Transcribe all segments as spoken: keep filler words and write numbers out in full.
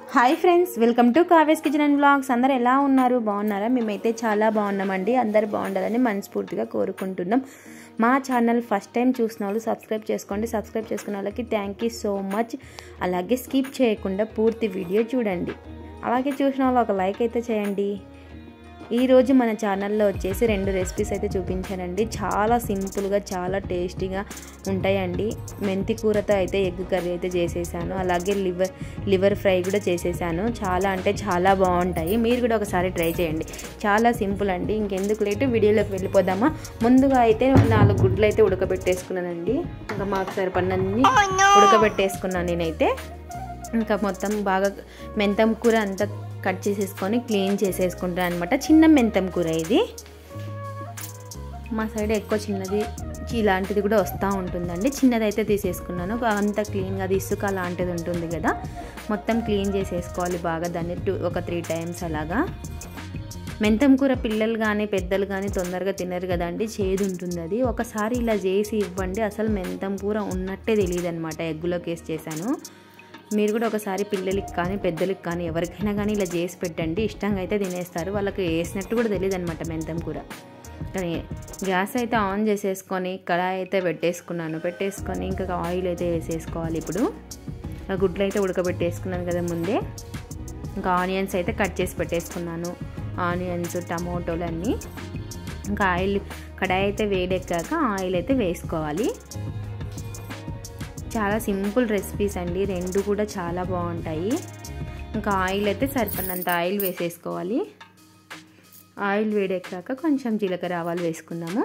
Hi friends, welcome to Kavya's kitchen and blogs. అందరు ఎలా ఉన్నారు? బాగున్నారా? మేమైతే చాలా బాగున్నామండి. అందరు బాగుండాలని మనస్ఫూర్తిగా కోరుకుంటున్నాం. మా ఛానల్ ఫస్ట్ టైం చూసిన వాళ్ళు సబ్స్క్రైబ్ చేసుకోండి. సబ్స్క్రైబ్ చేసుకున్న వాళ్ళకి థ్యాంక్ యూ సో మచ్. అలాగే స్కిప్ చేయకుండా పూర్తి వీడియో చూడండి. అలాగే చూసిన వాళ్ళు ఒక లైక్ అయితే చేయండి. ఈరోజు మన ఛానల్లో వచ్చేసి రెండు రెసిపీస్ అయితే చూపించానండి. చాలా సింపుల్గా చాలా టేస్టీగా ఉంటాయండి. మెంతి కూరతో అయితే ఎగ్ కర్రీ అయితే చేసేసాను. అలాగే లివర్ లివర్ ఫ్రై కూడా చేసేసాను. చాలా అంటే చాలా బాగుంటాయి. మీరు కూడా ఒకసారి ట్రై చేయండి. చాలా సింపుల్ అండి. ఇంకెందుకు లేటు వీడియోలోకి వెళ్ళిపోదామా? ముందుగా అయితే నాలుగు గుడ్లు అయితే ఉడకబెట్టేసుకున్నానండి. ఇంకా మాకు సరిపడినన్ని ఉడకబెట్టేసుకున్నాను నేనైతే. ఇంకా మొత్తం బాగా మెంతం కూర అంతా కట్ చేసేసుకొని క్లీన్ చేసేసుకుంటాను అనమాట. చిన్న మెంతం కూర ఇది. మా సైడ్ ఎక్కువ చిన్నది ఇలాంటిది కూడా వస్తూ ఉంటుందండి. చిన్నది అయితే తీసేసుకున్నాను. అంతా క్లీన్గా అది ఇసుక లాంటిది ఉంటుంది కదా, మొత్తం క్లీన్ చేసేసుకోవాలి బాగా దాన్ని టూ ఒక త్రీ టైమ్స్ అలాగా. మెంతం కూర పిల్లలు కానీ పెద్దలు కానీ తొందరగా తినరు కదండి, చేదు ఉంటుంది అది. ఒకసారి ఇలా చేసి ఇవ్వండి, అసలు మెంతం కూర ఉన్నట్టే తెలియదు అనమాట. ఎగ్గులోకి వేసి చేశాను. మీరు కూడా ఒకసారి పిల్లలకి కానీ పెద్దలకి కానీ ఎవరికైనా కానీ ఇలా చేసి పెట్టండి. ఇష్టంగా అయితే తినేస్తారు. వాళ్ళకి వేసినట్టు కూడా తెలియదు అనమాట మెంతం కూర. కానీ గ్యాస్ అయితే ఆన్ చేసేసుకొని కడాయి అయితే పెట్టేసుకున్నాను. పెట్టేసుకొని ఇంకా ఆయిల్ అయితే వేసేసుకోవాలి. ఇప్పుడు గుడ్లు అయితే ఉడకబెట్టేసుకున్నాను కదా ముందే. ఇంకా ఆనియన్స్ అయితే కట్ చేసి పెట్టేసుకున్నాను. ఆనియన్స్, టమోటోలు అన్నీ. ఇంకా ఆయిల్ కడాయి అయితే వేడెక్కాక ఆయిల్ అయితే వేసుకోవాలి. చాలా సింపుల్ రెసిపీస్ అండి, రెండు కూడా చాలా బాగుంటాయి. ఇంకా ఆయిల్ అయితే సరిపడినంత ఆయిల్ వేసేసుకోవాలి. ఆయిల్ వేడెక్కాక కొంచెం జీలకర్ర ఆవాలు వేసుకుందాము.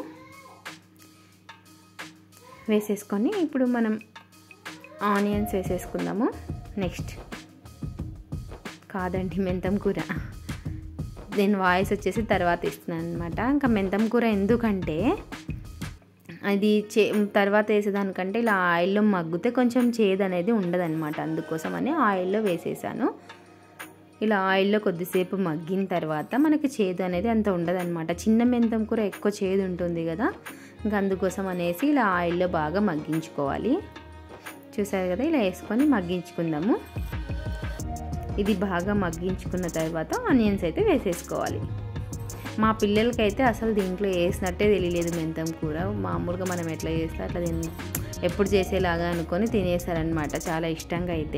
వేసేసుకొని ఇప్పుడు మనం ఆనియన్స్ వేసేసుకుందాము. నెక్స్ట్ కాదండి మెంతం కూర, నేను వాయిస్ వచ్చేసి తర్వాత ఇస్తున్నాను అనమాట. ఇంకా మెంతం కూర ఎందుకంటే అది చే తర్వాత వేసేదానికంటే ఇలా ఆయిల్లో మగ్గితే కొంచెం చేదు అనేది ఉండదన్నమాట. అందుకోసమని ఆయిల్లో వేసేసాను. ఇలా ఆయిల్లో కొద్దిసేపు మగ్గిన తర్వాత మనకి చేదు అనేది అంత ఉండదన్నమాట. చిన్న మెంతం కూర ఎక్కువ చేదు ఉంటుంది కదా, ఇంకా అందుకోసం అనేసి ఇలా ఆయిల్లో బాగా మగ్గించుకోవాలి. చూసారు కదా, ఇలా వేసుకొని మగ్గించుకుందాము. ఇది బాగా మగ్గించుకున్న తర్వాత ఆనియన్స్ అయితే వేసేసుకోవాలి. మా పిల్లలకైతే అసలు దీంట్లో వేసినట్టే తెలియలేదు మెంతం కూర. మామూలుగా మనం ఎట్లా చేస్తే అట్లా దీన్ని ఎప్పుడు చేసేలాగా అనుకొని తినేసారనమాట చాలా ఇష్టంగా అయితే.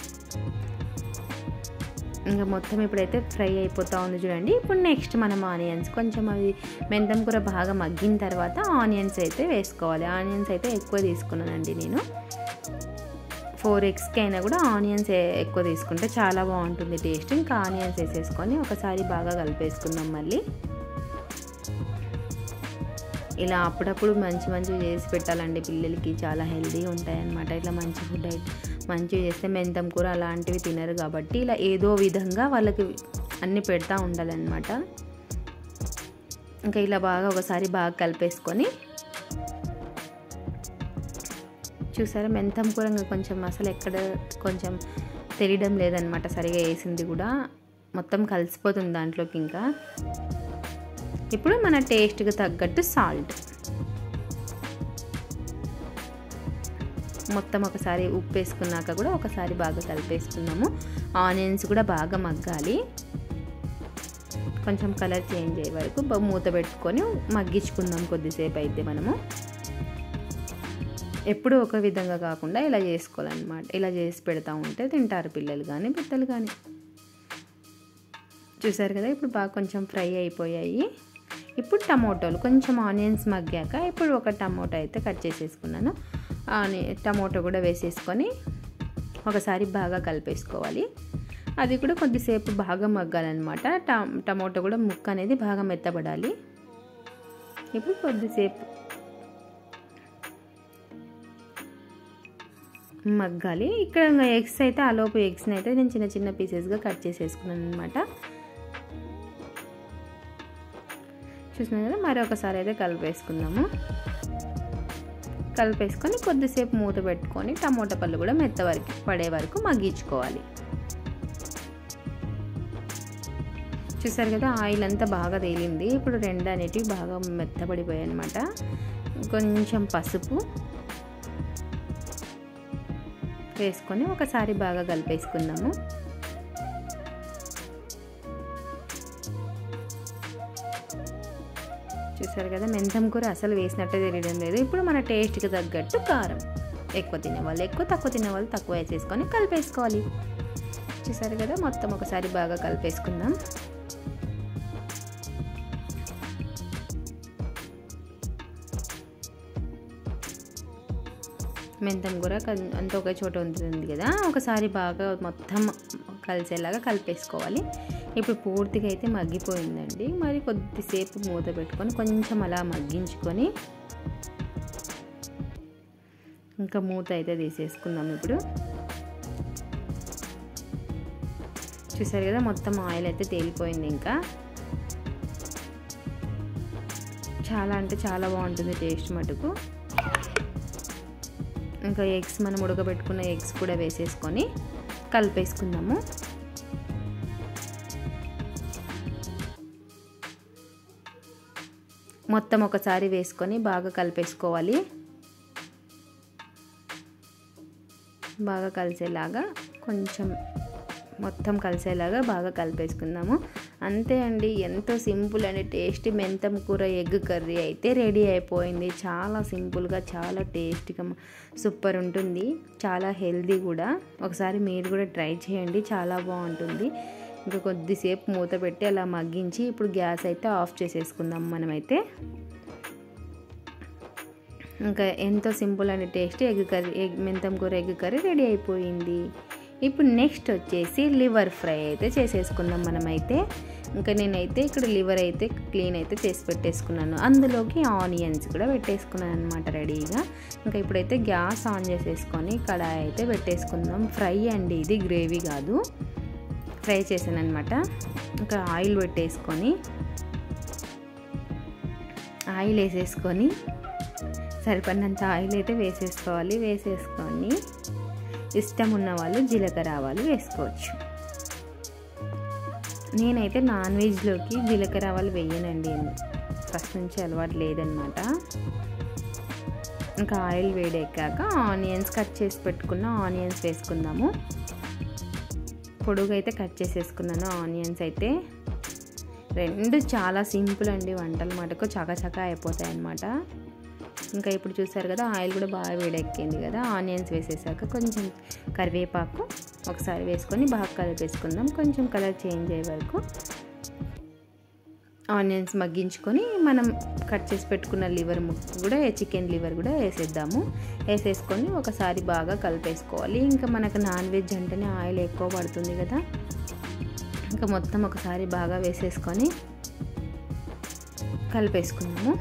ఇంకా మొత్తం ఇప్పుడైతే ఫ్రై అయిపోతూ ఉంది చూడండి. ఇప్పుడు నెక్స్ట్ మనం ఆనియన్స్ కొంచెం అవి మెంతం కూర బాగా మగ్గిన తర్వాత ఆనియన్స్ అయితే వేసుకోవాలి. ఆనియన్స్ అయితే ఎక్కువ తీసుకున్నానండి నేను. ఫోర్ ఎగ్స్కి అయినా కూడా ఆనియన్స్ ఎక్కువ తీసుకుంటే చాలా బాగుంటుంది టేస్ట్. ఇంకా ఆనియన్స్ వేసేసుకొని ఒకసారి బాగా కలిపేసుకుందాం. మళ్ళీ ఇలా అప్పుడప్పుడు మంచి మంచిగా చేసి పెట్టాలండి పిల్లలకి, చాలా హెల్తీగా ఉంటాయన్నమాట. ఇట్లా మంచి ఫుడ్ మంచిగా చేస్తే మెంతం కూర అలాంటివి తినరు కాబట్టి ఇలా ఏదో విధంగా వాళ్ళకి అన్నీ పెడతా ఉండాలన్నమాట. ఇంకా ఇలా బాగా ఒకసారి బాగా కలిపేసుకొని చూసారా, మెంతం కూర కొంచెం అసలు ఎక్కడ కొంచెం తెలియడం లేదనమాట. సరిగా వేసింది కూడా మొత్తం కలిసిపోతుంది దాంట్లోకి. ఇంకా ఇప్పుడు మన టేస్ట్కి తగ్గట్టు సాల్ట్ మొత్తం ఒకసారి ఉప్పు వేసుకున్నాక కూడా ఒకసారి బాగా కలిపేసుకున్నాము. ఆనియన్స్ కూడా బాగా మగ్గాలి. కొంచెం కలర్ చేంజ్ అయ్యే వరకు మూత పెట్టుకొని మగ్గించుకుందాం కొద్దిసేపు అయితే. మనము ఎప్పుడు ఒక విధంగా కాకుండా ఇలా చేసుకోవాలన్నమాట. ఇలా చేసి పెడతా ఉంటే తింటారు పిల్లలు కానీ పెద్దలు కానీ. చూసారు కదా, ఇప్పుడు బాగా కొంచెం ఫ్రై అయిపోయాయి. ఇప్పుడు టమోటోలు కొంచెం ఆనియన్స్ మగ్గాక ఇప్పుడు ఒక టమోటో అయితే కట్ చేసేసుకున్నాను. ఆని టమోటో కూడా వేసేసుకొని ఒకసారి బాగా కలిపేసుకోవాలి. అది కూడా కొద్దిసేపు బాగా మగ్గాలన్నమాట. టమోటో కూడా ముక్క అనేది బాగా మెత్తబడాలి. ఇప్పుడు కొద్దిసేపు మగ్గాలి. ఇక్కడ ఎగ్స్ అయితే ఆలోపు ఎగ్స్ని అయితే నేను చిన్న చిన్న పీసెస్గా కట్ చేసేసుకున్నాను అనమాట. చూసినాను కదా, మరొకసారి అయితే కలిపేసుకుందాము. కలిపేసుకొని కొద్దిసేపు మూత పెట్టుకొని టమోటా పళ్ళు కూడా మెత్త వరకు పడే వరకు మగ్గించుకోవాలి. చూసారు కదా, ఆయిల్ అంతా బాగా తేలింది. ఇప్పుడు రెండు అనేటివి బాగా మెత్తబడిపోయాయి అనమాట. కొంచెం పసుపు వేసుకొని ఒకసారి బాగా కలిపేసుకుందాము. చూసారు కదా, మెంతం కూర అసలు వేసినట్టే తెలియడం లేదు. ఇప్పుడు మన టేస్ట్కి తగ్గట్టు కారం, ఎక్కువ తినేవాళ్ళు ఎక్కువ, తక్కువ తినేవాళ్ళు తక్కువ వేసేసుకొని కలిపేసుకోవాలి. చూసారు కదా, మొత్తం ఒకసారి బాగా కలిపేసుకుందాం. మెంతం కూర అంతా ఒక చోట ఉంటుంది కదా, ఒకసారి బాగా మొత్తం కలిసేలాగా కలిపేసుకోవాలి. ఇప్పుడు పూర్తిగా అయితే మగ్గిపోయిందండి. మరి కొద్దిసేపు మూత పెట్టుకొని కొంచెం అలా మగ్గించుకొని ఇంకా మూత అయితే తీసేసుకుందాం. ఇప్పుడు చూసారు కదా, మొత్తం ఆయిల్ అయితే తేలిపోయింది. ఇంకా చాలా అంటే చాలా బాగుంటుంది టేస్ట్ మటుకు. ఇంకా ఎగ్స్ మనం ఉడకబెట్టుకున్న ఎగ్స్ కూడా వేసేసుకొని కలిపేసుకుందాము. మొత్తం ఒకసారి వేసుకొని బాగా కలిపేసుకోవాలి. బాగా కలిసేలాగా కొంచెం మొత్తం కలిసేలాగా బాగా కలిపేసుకుందాము. అంతే అండి, ఎంతో సింపుల్ అండ్ టేస్టీ మెంతం కూర ఎగ్ కర్రీ అయితే రెడీ అయిపోయింది. చాలా సింపుల్గా, చాలా టేస్టీగా, సూపర్ ఉంటుంది. చాలా హెల్దీ కూడా. ఒకసారి మీరు కూడా ట్రై చేయండి, చాలా బాగుంటుంది. ఇంకా కొద్దిసేపు మూత పెట్టి అలా మగ్గించి ఇప్పుడు గ్యాస్ అయితే ఆఫ్ చేసేసుకుందాం మనమైతే. ఇంకా ఎంతో simple and tasty egg curry, egg మెంతం కూర ఎగ్ కర్రీ రెడీ అయిపోయింది. ఇప్పుడు నెక్స్ట్ వచ్చేసి లివర్ ఫ్రై అయితే చేసేసుకుందాం మనమైతే. ఇంకా నేనైతే ఇక్కడ లివర్ అయితే క్లీన్ అయితే చేసి పెట్టేసుకున్నాను. అందులోకి ఆనియన్స్ కూడా పెట్టేసుకున్నాను అనమాట రెడీగా. ఇంకా ఇప్పుడైతే గ్యాస్ ఆన్ చేసేసుకొని కడాయి అయితే పెట్టేసుకుందాం. ఫ్రై అండి, ఇది గ్రేవీ కాదు, ఫ్రై చేశాను అనమాట. ఇంకా ఆయిల్ పెట్టేసుకొని ఆయిల్ వేసేసుకొని సరిపడినంత ఆయిల్ అయితే వేసేసుకోవాలి. వేసేసుకొని ఇష్టం ఉన్న వాళ్ళు జీలకర్ర ఆవాలు వేసుకోవచ్చు. నేనైతే నాన్ వెజ్లోకి జీలకర్ర ఆవాలు వేయనండి, ఫస్ట్ నుంచి అలవాటు లేదనమాట. ఇంకా ఆయిల్ వేడెక్కాక ఆనియన్స్ కట్ చేసి పెట్టుకున్న ఆనియన్స్ వేసుకుందాము. పొడుగు అయితే కట్ చేసేసుకున్నాను ఆనియన్స్ అయితే. రెండు చాలా సింపుల్ అండి వంటలు మటుకు, చకచకా అయిపోతాయి అన్నమాట. ఇంకా ఇప్పుడు చూసారు కదా, ఆయిల్ కూడా బాగా వేడెక్కింది కదా. ఆనియన్స్ వేసేసాక కొంచెం కరివేపాకు ఒకసారి వేసుకొని బాగా కలిపేసుకుందాం. కొంచెం కలర్ చేంజ్ అయ్యే వరకు ఆనియన్స్ మగ్గించుకొని మనం కట్ చేసి పెట్టుకున్న లివర్ ముక్క కూడా, చికెన్ లివర్ కూడా వేసేద్దాము. వేసేసుకొని ఒకసారి బాగా కలిపేసుకోవాలి. ఇంకా మనకు నాన్ వెజ్ అంటేనే ఆయిల్ ఎక్కువ పడుతుంది కదా. ఇంకా మొత్తం ఒకసారి బాగా వేసేసుకొని కలిపేసుకుందాము.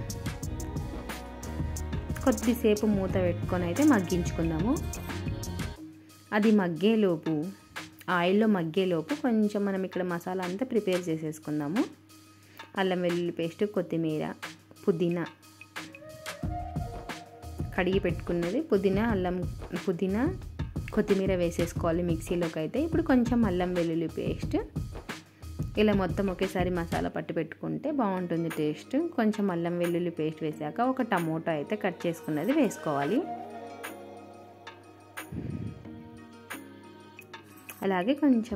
కొద్దిసేపు మూత పెట్టుకొని అయితే మగ్గించుకుందాము. అది మగ్గేలోపు, ఆయిల్లో మగ్గేలోపు కొంచెం మనం ఇక్కడ మసాలా అంతా ప్రిపేర్ చేసేసుకుందాము. అల్లం వెల్లుల్లి పేస్ట్, కొత్తిమీర, పుదీనా, కడిగి పెట్టుకున్నది పుదీనా, అల్లం, పుదీనా, కొత్తిమీర వేసేసుకోవాలి మిక్సీలోకి అయితే. ఇప్పుడు కొంచెం అల్లం వెల్లుల్లి పేస్ట్, ఇలా మొత్తం ఒకేసారి మసాలా పట్టి పెట్టుకుంటే బాగుంటుంది టేస్ట్. కొంచెం అల్లం వెల్లుల్లి పేస్ట్ వేసాక ఒక టమోటా అయితే కట్ చేసుకున్నది వేసుకోవాలి. అలాగే కొంచెం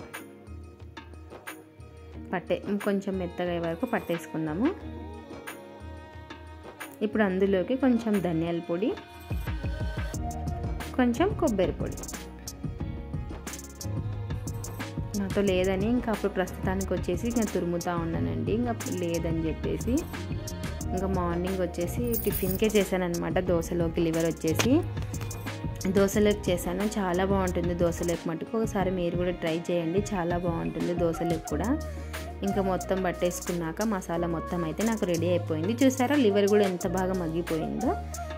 పట్టే కొంచెం మెత్తగా అయ్యే వరకు పట్టేసుకుందాము. ఇప్పుడు అందులోకి కొంచెం ధనియాల పొడి, కొంచెం కొబ్బరి పొడి. నాతో లేదని ఇంకా అప్పుడు ప్రస్తుతానికి వచ్చేసి ఇంకా తురుముతూ ఉన్నానండి, ఇంకా లేదని చెప్పేసి. ఇంకా మార్నింగ్ వచ్చేసి టిఫిన్కే చేశాను అనమాట. దోశలోకి లివర్ వచ్చేసి దోశలోకి చేశాను. చాలా బాగుంటుంది దోశలోకి మటుకు. ఒకసారి మీరు కూడా ట్రై చేయండి, చాలా బాగుంటుంది దోశలోకి కూడా. ఇంకా మొత్తం పట్టేసుకున్నాక మసాలా మొత్తం అయితే నాకు రెడీ అయిపోయింది. చూసారా లివర్ కూడా ఎంత బాగా మగ్గిపోయిందో.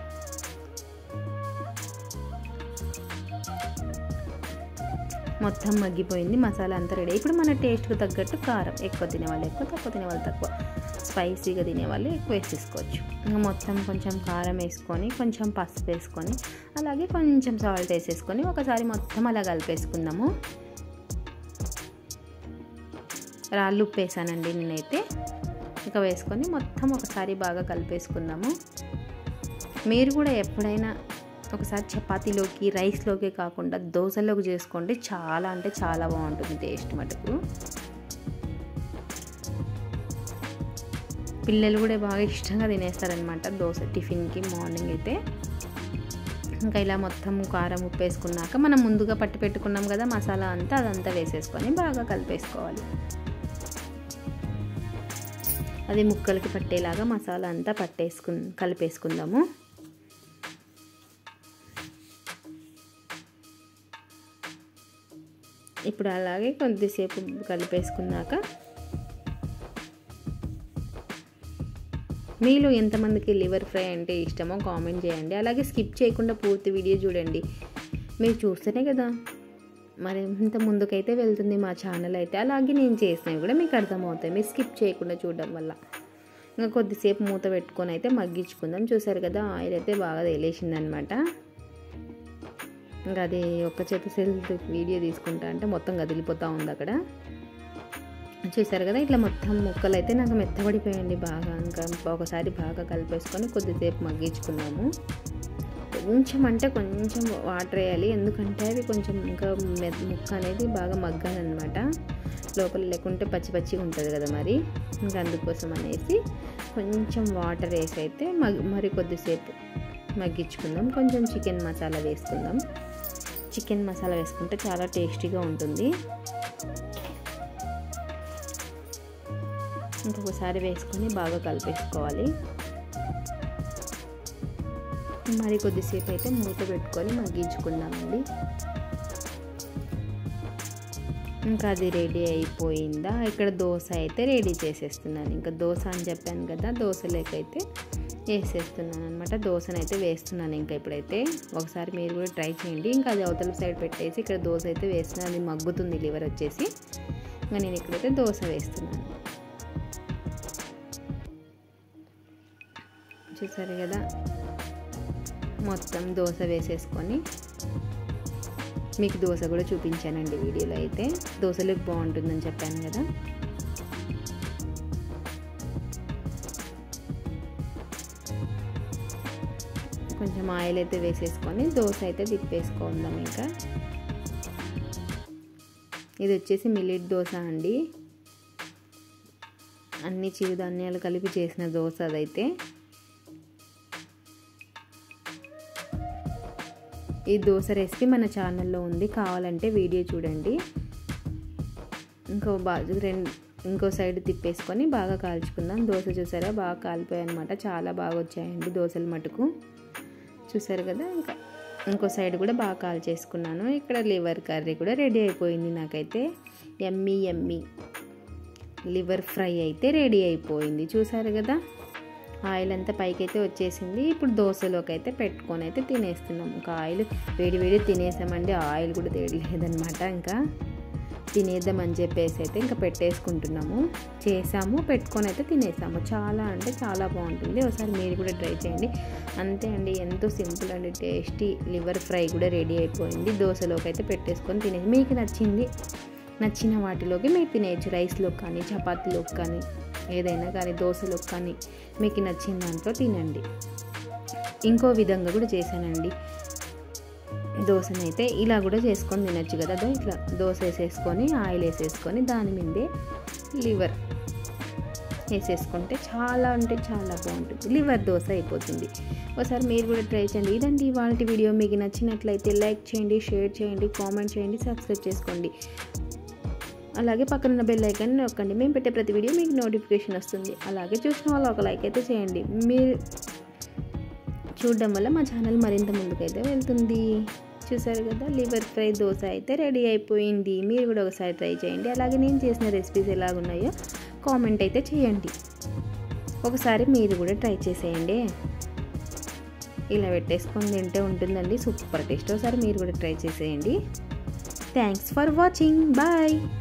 మొత్తం మగ్గిపోయింది, మసాలా అంతా రెడీ. ఇప్పుడు మన టేస్ట్కి తగ్గట్టు కారం, ఎక్కువ తినేవాళ్ళు ఎక్కువ, తక్కువ తినేవాళ్ళు తక్కువ, స్పైసీగా తినేవాళ్ళు ఎక్కువ వేసేసుకోవచ్చు. ఇంకా మొత్తం కొంచెం కారం వేసుకొని, కొంచెం పసుపు వేసుకొని, అలాగే కొంచెం సాల్ట్ వేసేసుకొని ఒకసారి మొత్తం అలా కలిపేసుకుందాము. రాళ్ళు ఉప్పు వేసానండి నేనైతే. ఇక వేసుకొని మొత్తం ఒకసారి బాగా కలిపేసుకుందాము. మీరు కూడా ఎప్పుడైనా ఒకసారి చపాతీలోకి, రైస్లోకి కాకుండా దోశలోకి చేసుకోండి, చాలా అంటే చాలా బాగుంటుంది టేస్ట్ మటుకు. పిల్లలు కూడా బాగా ఇష్టంగా తినేస్తారనమాట దోశ టిఫిన్కి మార్నింగ్ అయితే. ఇంకా ఇలా మొత్తం కారం ఉప్పు వేసుకున్నాక మనం ముందుగా పట్టి పెట్టుకున్నాం కదా మసాలా అంతా, అదంతా వేసేసుకొని బాగా కలిపేసుకోవాలి. అది ముక్కలకి పట్టేలాగా మసాలా అంతా పట్టేసుకు కలిపేసుకుందాము. ఇప్పుడు అలాగే కొద్దిసేపు కలిపేసుకున్నాక మీలో ఎంతమందికి లివర్ ఫ్రై అంటే ఇష్టమో కామెంట్ చేయండి. అలాగే స్కిప్ చేయకుండా పూర్తి వీడియో చూడండి. మీరు చూస్తేనే కదా మరి ఇంత ముందుకైతే వెళ్తుంది మా ఛానల్ అయితే. అలాగే నేను చేసినవి కూడా మీకు అర్థమవుతాయి మీరు స్కిప్ చేయకుండా చూడడం వల్ల. ఇంకా కొద్దిసేపు మూత పెట్టుకొని అయితే మగ్గించుకుందాం. చూసారు కదా ఆయిల్ అయితే బాగా తేలేసింది అనమాట. ఇంకా అది ఒక్క చేతి సెల్ వీడియో తీసుకుంటా అంటే మొత్తం కదిలిపోతూ ఉంది అక్కడ. చూసారు కదా ఇట్లా మొత్తం ముక్కలు అయితే నాకు మెత్తబడిపోయండి బాగా. ఇంకా ఒకసారి బాగా కలిపేసుకొని కొద్దిసేపు మగ్గించుకున్నాము. కొంచెం అంటే కొంచెం వాటర్ వేయాలి, ఎందుకంటే అది కొంచెం ఇంకా ముక్క అనేది బాగా మగ్గాలన్నమాట. లోపల లేకుంటే పచ్చి పచ్చిగా ఉంటుంది కదా మరి. ఇంకా అందుకోసం అనేసి కొంచెం వాటర్ వేసి అయితే మగ్ మరి కొద్దిసేపు మగ్గించుకుందాం. కొంచెం చికెన్ మసాలా వేసుకుందాం. చికెన్ మసాలా వేసుకుంటే చాలా టేస్టీగా ఉంటుంది. ఇంకొకసారి వేసుకొని బాగా కలిపేసుకోవాలి. మరి కొద్దిసేపు అయితే మూత పెట్టుకొని మగ్గించుకుందామండి. ఇంకా అది రెడీ అయిపోయిందా. ఇక్కడ దోశ అయితే రెడీ చేసేస్తున్నాను. ఇంకా దోశ అని చెప్పాను కదా, దోశలేకైతే వేసేస్తున్నాను అనమాట. దోశనైతే వేస్తున్నాను. ఇంకా ఇప్పుడైతే ఒకసారి మీరు కూడా ట్రై చేయండి. ఇంకా అది అవతల సైడ్ పెట్టేసి ఇక్కడ దోశ అయితే వేస్తున్నాను. అది మగ్గుతుంది లివర్ వచ్చేసి. ఇంకా నేను ఇక్కడైతే దోశ వేస్తున్నాను. చూసారు కదా మొత్తం దోశ వేసేసుకొని మీకు దోశ కూడా చూపించానండి వీడియోలో అయితే. దోశలకు బాగుంటుందని చెప్పాను కదా. కొంచెం ఆయిల్ అయితే వేసేసుకొని దోశ అయితే తిప్పేసుకుందాం. ఇంకా ఇది వచ్చేసి మిల్లెట్ దోశ అండి. అన్ని చిరుధాన్యాలు కలిపి చేసిన దోశ అదైతే. ఈ దోశ రెసిపీ మన ఛానల్లో ఉంది, కావాలంటే వీడియో చూడండి. ఇంకో బాజు రెండు ఇంకో సైడ్ తిప్పేసుకొని బాగా కాల్చుకుందాం. దోశ చూసారా బాగా కాలిపోయాయి అనమాట. చాలా బాగా వచ్చాయండి దోశలు మటుకు. చూసారు కదా ఇంకా ఇంకో సైడ్ కూడా బాగా కాల్చేసుకున్నాను. ఇక్కడ లివర్ కర్రీ కూడా రెడీ అయిపోయింది నాకైతే. యమ్మీ యమ్మీ లివర్ ఫ్రై అయితే రెడీ అయిపోయింది. చూసారు కదా ఆయిల్ అంతా పైకి అయితే వచ్చేసింది. ఇప్పుడు దోశలోకి అయితే పెట్టుకొని అయితే తినేస్తున్నాం. ఇంకా ఆయిల్ వేడి వేడి తినేసామండి. ఆయిల్ కూడా తేడలేదనమాట. ఇంకా తినేద్దామని చెప్పేసి అయితే ఇంకా పెట్టేసుకుంటున్నాము. చేసాము పెట్టుకొని అయితే తినేసాము. చాలా అంటే చాలా బాగుంటుంది. ఒకసారి మీరు కూడా ట్రై చేయండి. అంతే అండి, ఎంతో సింపుల్ అండి టేస్టీ లివర్ ఫ్రై కూడా రెడీ అయిపోయింది. దోశలోకి అయితే పెట్టేసుకొని తినేసి మీకు నచ్చింది నచ్చిన వాటిలోకి మీరు తినేయచ్చు. రైస్లోకి కానీ చపాతీలోకి కానీ ఏదైనా కానీ దోశలోకి కానీ మీకు నచ్చిన దాంట్లో తినండి. ఇంకో విధంగా కూడా చేశానండి దోశనైతే. ఇలా కూడా చేసుకొని తినచ్చు కదా. ఇట్లా దోశ వేసేసుకొని ఆయిల్ వేసేసుకొని దాని మీదే లివర్ వేసేసుకుంటే చాలా అంటే చాలా బాగుంటుంది. లివర్ దోశ అయిపోతుంది. ఒకసారి మీరు కూడా ట్రై చేయండి. ఇదండి ఇవాళ వీడియో. మీకు నచ్చినట్లయితే లైక్ చేయండి, షేర్ చేయండి, కామెంట్ చేయండి, సబ్స్క్రైబ్ చేసుకోండి. అలాగే పక్కన బెల్ ఐకాన్ నొక్కండి. మేము పెట్టే ప్రతి వీడియో మీకు నోటిఫికేషన్ వస్తుంది. అలాగే చూసిన వాళ్ళు ఒక లైక్ అయితే చేయండి. మీరు చూడడం వల్ల మా ఛానల్ మరింత ముందుకైతే వెళ్తుంది. చూసారు కదా లివర్ ఫ్రై దోశ అయితే రెడీ అయిపోయింది. మీరు కూడా ఒకసారి ట్రై చేయండి. అలాగే నేను చేసిన రెసిపీస్ ఎలాగున్నాయో కామెంట్ అయితే చేయండి. ఒకసారి మీరు కూడా ట్రై చేసేయండి. ఇలా పెట్టేసుకొని తింటే ఉంటుందండి సూపర్ టేస్ట్. ఒకసారి మీరు కూడా ట్రై చేసేయండి. Thanks for watching. బాయ్.